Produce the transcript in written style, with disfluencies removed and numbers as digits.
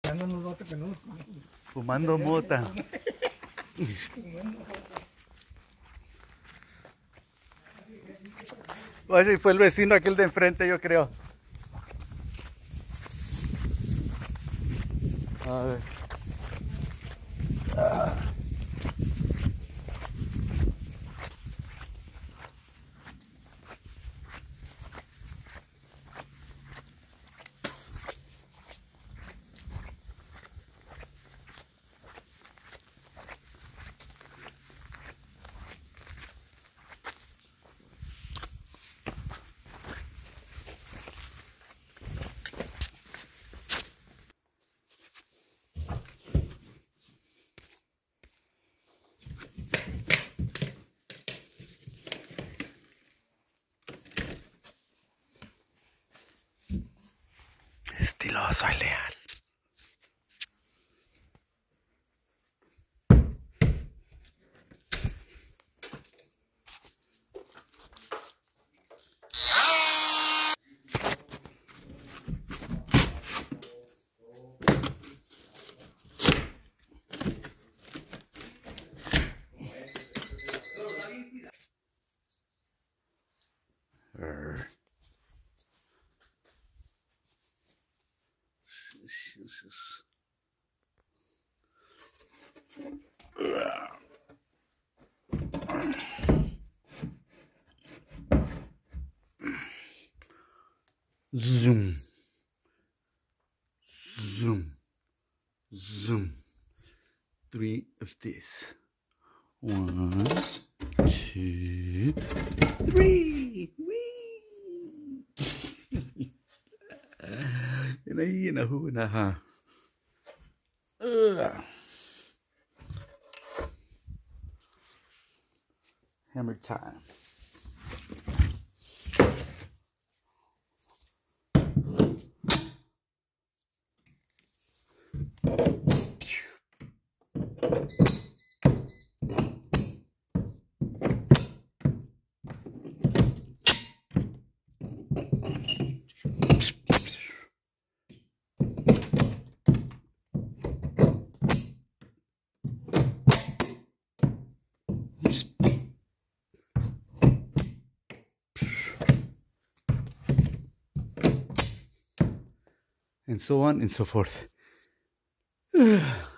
Fumando mota. Oye, fue el vecino aquel de enfrente, yo creo. A ver. Estiloso y leal. Zoom, zoom, zoom. 3 of this. 1, 2, 3. Whee! Yan ay hinahuna ha. Hammer time. And so on and so forth.